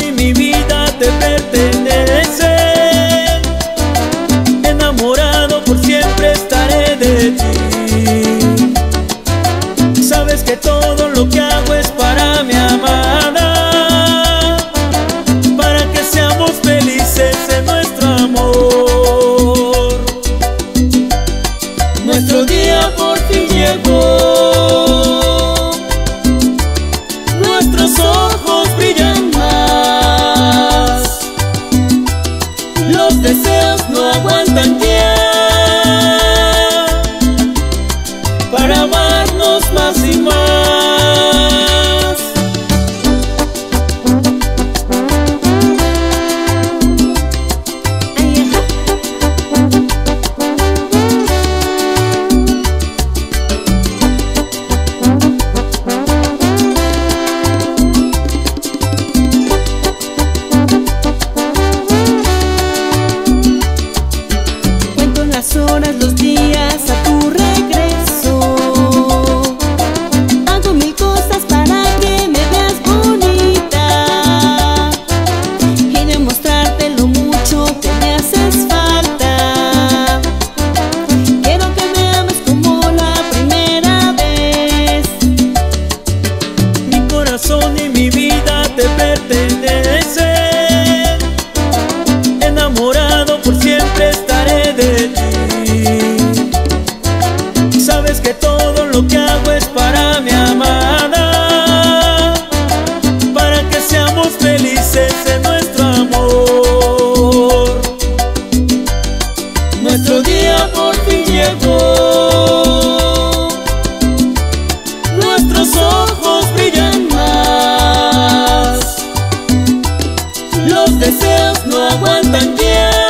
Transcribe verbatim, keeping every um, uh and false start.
y mi vida te pertenecen. Enamorado por siempre estaré de ti. Sabes que todo lo que hago es para mi amada, para que seamos felices en nuestro amor. Nuestro día por fin llegó, nuestros ojos brillan más, los deseos no aguantan ya, para amarnos más y más. Horas, los días a tu regreso. Hago mil cosas para que me veas bonita y demostrarte lo mucho que me haces falta. Quiero que me ames como la primera vez. Mi corazón y mi vida te pertenecen. Enamorado por siempre estaré de ti. Sabes que todo lo que hago es para mi amada, para que seamos felices en nuestro amor. Nuestro día por fin llegó, nuestros ojos brillan más, los deseos no aguantan ya,